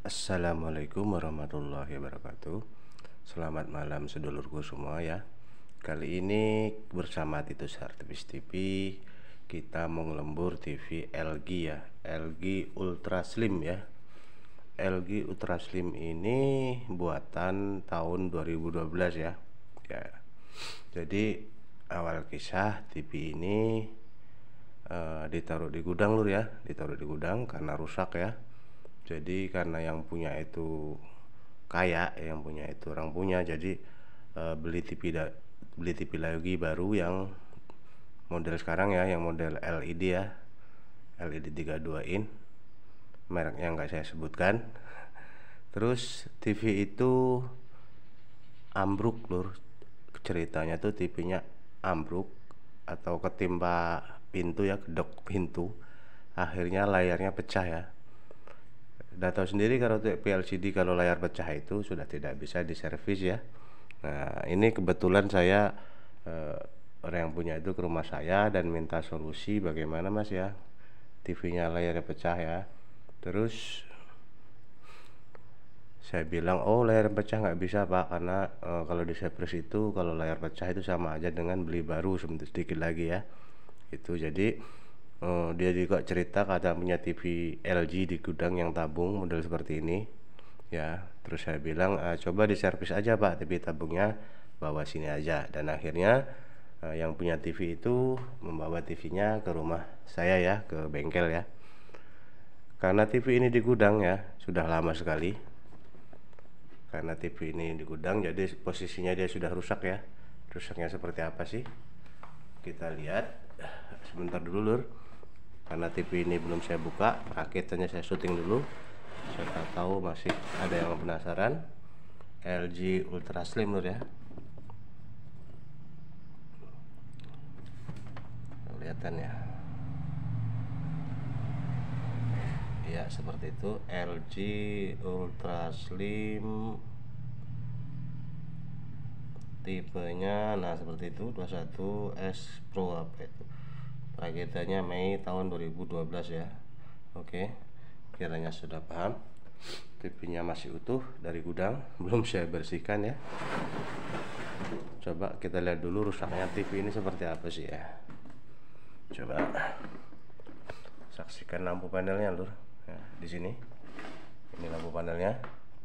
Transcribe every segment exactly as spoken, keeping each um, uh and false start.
Assalamualaikum warahmatullahi wabarakatuh. Selamat malam sedulurku semua ya. Kali ini bersama Titus Artivis T V kita mau ngelembur T V L G ya, L G Ultra Slim ya. L G Ultra Slim ini buatan tahun dua ribu dua belas ya. Ya. Jadi awal kisah T V ini uh, ditaruh di gudang lur ya, ditaruh di gudang karena rusak ya. Jadi karena yang punya itu kaya, yang punya itu orang punya, jadi uh, beli T V da, beli T V lagi baru yang model sekarang ya, yang model L E D ya, L E D tiga puluh dua in, mereknya nggak saya sebutkan. Terus T V itu ambruk lur, ceritanya tuh T V-nya ambruk atau ketimpa pintu ya, kedok pintu, akhirnya layarnya pecah ya. Udah tahu sendiri kalau P L C D kalau layar pecah itu sudah tidak bisa diservis ya. Nah ini kebetulan saya eh, orang yang punya itu ke rumah saya dan minta solusi bagaimana mas ya, T V-nya layarnya pecah ya. Terus saya bilang oh layar pecah nggak bisa pak, karena eh, kalau diservis itu kalau layar pecah itu sama aja dengan beli baru sedikit lagi ya. Itu jadi Oh, dia juga cerita kata punya T V L G di gudang yang tabung model seperti ini ya. Terus saya bilang e, coba diservis aja pak T V tabungnya, bawa sini aja. Dan akhirnya e, yang punya T V itu membawa T V-nya ke rumah saya ya, ke bengkel ya. Karena T V ini di gudang ya sudah lama sekali. Karena T V ini di gudang jadi posisinya dia sudah rusak ya. Rusaknya seperti apa sih? Kita lihat sebentar dulu lur, karena T V ini belum saya buka, rakitannya saya syuting dulu. Saya tahu masih ada yang penasaran. L G Ultra Slim lur ya, kelihatan ya. Ya seperti itu, L G Ultra Slim tipenya, nah seperti itu dua puluh satu S Pro apa itu. Rakitannya Mei tahun dua ribu dua belas ya. Oke, kiranya sudah paham. T V-nya masih utuh dari gudang, belum saya bersihkan ya. Coba kita lihat dulu rusaknya T V ini seperti apa sih ya. Coba saksikan lampu panelnya lur. Ya, di sini. Ini lampu panelnya.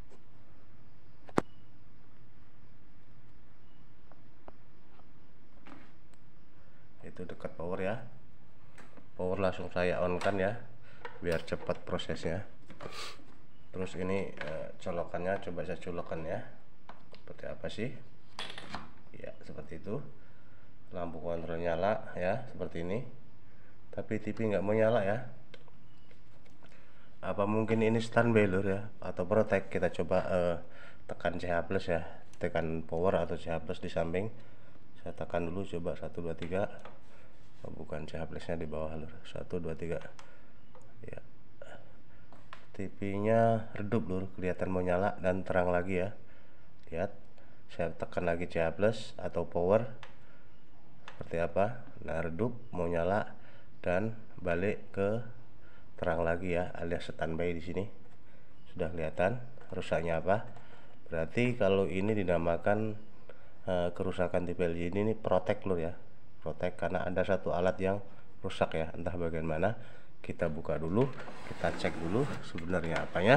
Itu dekat power ya. Power langsung saya on kan ya, biar cepat prosesnya. Terus ini eh, colokannya coba saya colokkan ya, seperti apa sih ya, seperti itu. Lampu kontrol nyala ya, seperti ini, tapi T V nggak mau nyala ya. Apa mungkin ini standby lur ya, atau protect? Kita coba eh, tekan C H plus ya, tekan power atau C H plus di samping. Saya tekan dulu, coba satu dua tiga. Oh, bukan, C H plusnya di bawah lur, satu dua tiga ya. T V-nya redup lur, kelihatan mau nyala dan terang lagi ya. Lihat, saya tekan lagi C H plus atau power, seperti apa. Nah redup, mau nyala dan balik ke terang lagi ya, alias standby di sini. Sudah kelihatan rusaknya apa. Berarti kalau ini dinamakan uh, kerusakan T V L G ini, ini protect lur ya, protect karena ada satu alat yang rusak ya, entah bagian mana. Kita buka dulu, kita cek dulu sebenarnya apanya.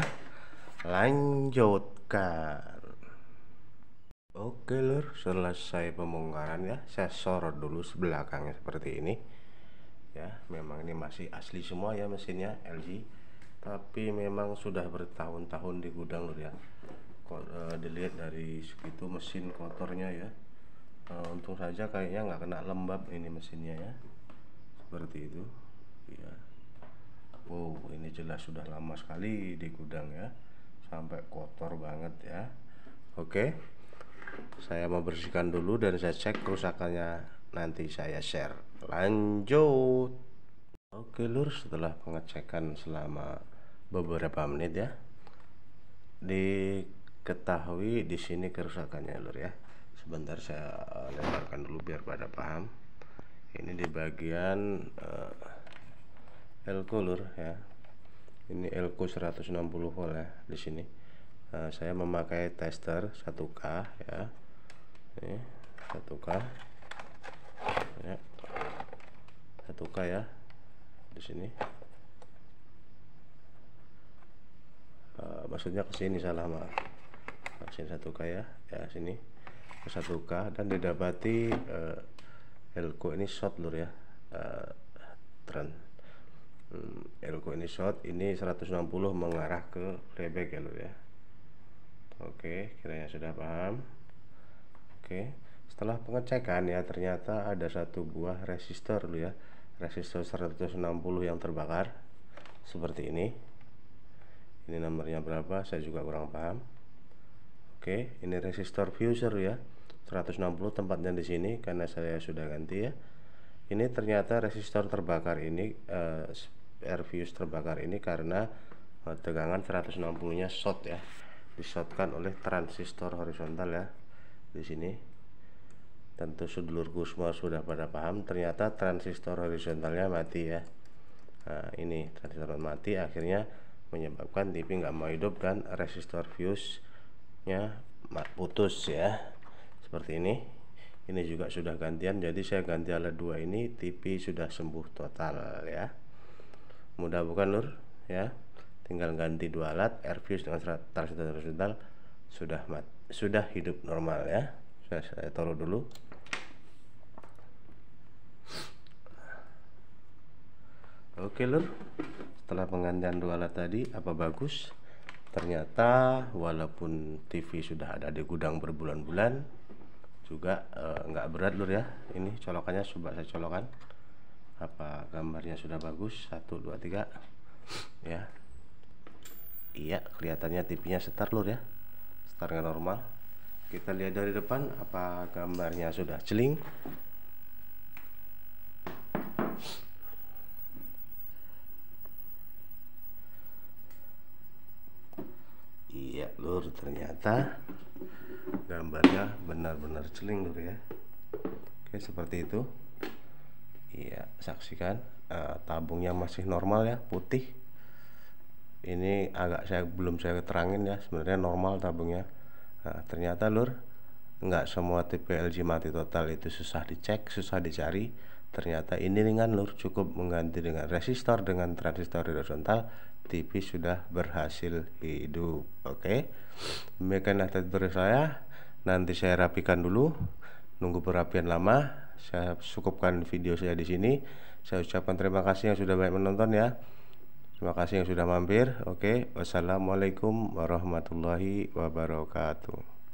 Lanjutkan. Oke lur, selesai pembongkaran ya, saya sorot dulu sebelakangnya seperti ini ya. Memang ini masih asli semua ya mesinnya L G, tapi memang sudah bertahun-tahun di gudang lur ya. Kok uh, dilihat dari segitu mesin kotornya ya. Uh, untung saja kayaknya nggak kena lembab ini mesinnya ya, seperti itu ya. Wow, ini jelas sudah lama sekali di gudang ya, sampai kotor banget ya. Oke, saya mau bersihkan dulu dan saya cek kerusakannya, nanti saya share. Lanjut. Oke lur, setelah pengecekan selama beberapa menit ya, diketahui di sini kerusakannya lur ya. Sebentar saya lebarkan dulu biar pada paham. Ini di bagian uh, elko lur ya, Ini Elco seratus enam puluh volt ya di sini. Nah, saya memakai tester satu K ya. Ini satu K. Ya. satu K ya di sini. Uh, maksudnya ke sini, salah maaf. Nah, sini satu K ya. Ya sini ke satu K dan didapati uh, Elco ini short lur ya. Uh, trend hmm, Elco ini short, ini seratus enam puluh mengarah ke playback ya lur ya. Oke, kiranya sudah paham. Oke, setelah pengecekan ya, ternyata ada satu buah resistor dulu ya, resistor seratus enam puluh yang terbakar seperti ini. Ini nomornya berapa saya juga kurang paham. Oke, ini resistor fuser ya, seratus enam puluh, tempatnya di sini karena saya sudah ganti ya. Ini ternyata resistor terbakar ini eh, air fuse terbakar ini karena eh, tegangan seratus enam puluh nya short ya, di-shortkan oleh transistor horizontal ya di sini. Tentu sedulurku semua sudah pada paham, ternyata transistor horizontalnya mati ya. Nah, ini transistor mati akhirnya menyebabkan T V nggak mau hidup dan resistor fuse nya putus ya, seperti ini. Ini juga sudah gantian, jadi saya ganti alat dua ini, T V sudah sembuh total ya. Mudah bukan lur ya, tinggal ganti dua alat, air fuse dengan transistor horizontal sudah mat sudah hidup normal ya. Saya, saya taruh dulu. Oke lur, setelah penggantian dua alat tadi, apa bagus? Ternyata walaupun T V sudah ada di gudang berbulan-bulan juga nggak eh, berat lur ya. Ini colokannya coba saya colokan, apa gambarnya sudah bagus, satu dua tiga ya. Iya, kelihatannya T V nya setar lur ya, setarnya normal. Kita lihat dari depan, apa gambarnya sudah celing. Iya lur, ternyata gambarnya benar-benar celing lur ya. Oke, seperti itu. Iya, saksikan uh, tabungnya masih normal ya, putih. Ini agak saya belum saya terangin ya, sebenarnya normal tabungnya. Nah, ternyata lur, nggak semua T V L G mati total itu susah dicek, susah dicari. Ternyata ini ringan lur, cukup mengganti dengan resistor dengan transistor horizontal, T V sudah berhasil hidup. Oke, demikianlah tutorial saya. Nanti saya rapikan dulu, nunggu perapian lama. Saya cukupkan video saya di sini. Saya ucapkan terima kasih yang sudah banyak menonton ya. Terima kasih yang sudah mampir. Oke, wassalamualaikum warahmatullahi wabarakatuh.